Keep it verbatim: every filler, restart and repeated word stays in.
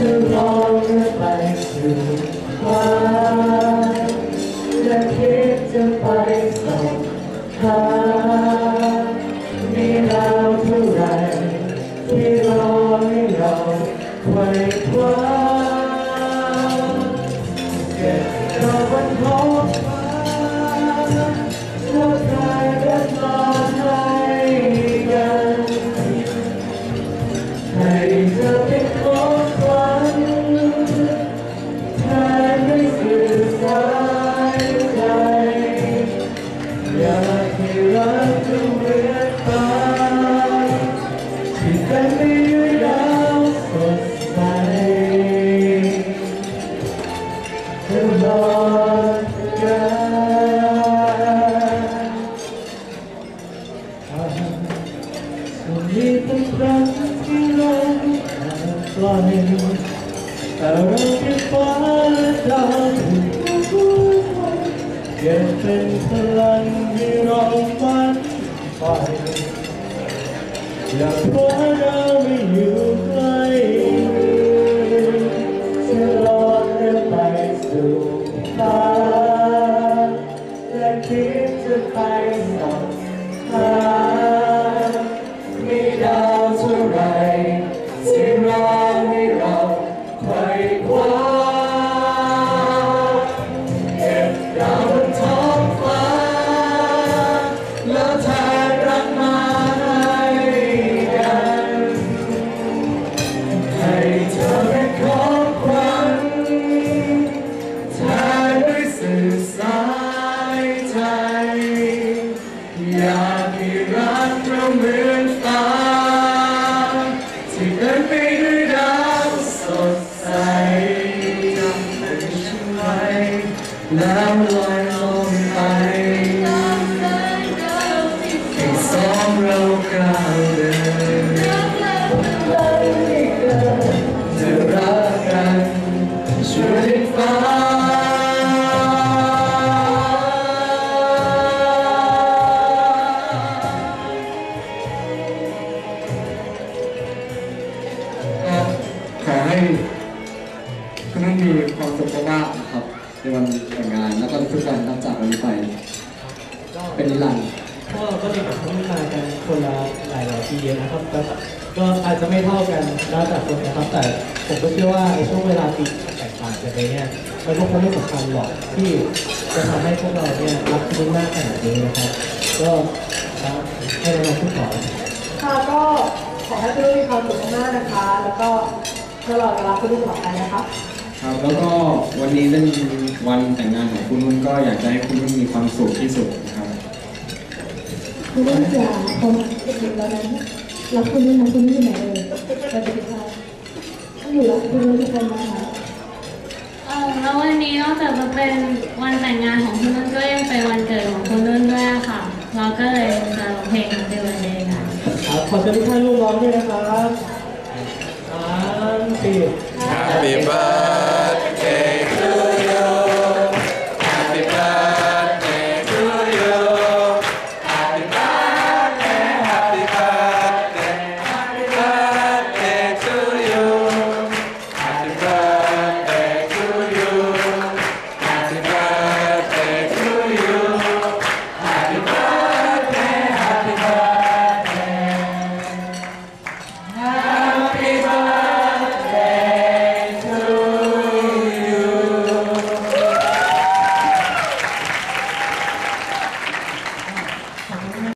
จะลองไปสู่ฟ้าและคิดจะไปส่องหามีดาวเท่าไรที่รอให้เราไขว่คว้าเก็บดาวบนท้องฟ้าแล้วกลายเป็นมาให้กันให้เธอเป็นของขวัญแทนด้วยสื่อสายใจอยากให้รักเธอเหมือนฟ้าที่เต็มไปด้วยดาวสดใสตลอดกาลมีเป็นครั้งที่เราปล่อยแต่เราเก็บฟ้าดาวเก็บเป็นพลังให้เราฝันไปอยากว่าเราไม่อยู่ใกล้จะลอยไปสู่ฟ้าและคิดจะไปส่องหามีดาวเท่าไรที่รอให้เราไขว่คว้าเก็บดาวบนท้องฟ้าแล้วแทนรักมาให้กันให้เธอเป็นของขวัญแทนด้วยสื่อสายใจอยากให้รักเราเหมือนฟ้าที่เต็มไปด้วยดาวสดใสจำเป็นฉันไว้แล้วลอยลงไปให้สองเราก้าวเดินจะรักกันช่วยฟ้าขอให้คุณนุ่นมีความสุขมากๆนะครับในวันแต่งงานแล้วก็ทุกวันนับจากวันนี้ไปเป็นนิรันดร์ก็ก็มีแบบที่มากันคนละหลายหลายปีนะครับก็ก็อาจจะไม่เท่ากันแล้วแต่คนนะครับแต่ผมก็เชื่อว่าในช่วงเวลาปีแตกต่างกันไปเนี่ยมันก็คงไม่สำคัญหรอกที่จะทำให้พวกเราเนี่ยรักกันมากขนาดนี้นะครับก็ให้เราพูดต่อค่ะก็ขอให้ทุกท่านมีความสุขมากนะคะแล้วก็ตลอดเวลาคุณลูกต่อไปนะคะครับแล้วก็วันนี้เป็นวันแต่งงานของคุณนุ่นก็อยากจะให้คุณนุ่นมีความสุขที่สุดนะครับคุณนุ่นจ๋าผมจะถึงแล้วนั้นรักคุณนุ่นนะคุณนุ่นไหนเลยสวัสดีค่ะต้องอยู่รักคุณนุ่นทุกคนนะคะเออแล้ววันนี้นอกจากจะเป็นวันแต่งงานของคุณนุ่นก็ยังเป็นวันเกิดของคุณนุ่นด้วยค่ะเราก็เลยจะร้องเพลงในวันนี้กันครับขอเชิญทุกท่านร่วมร้องด้วยนะครับสามสี่ Happy birthday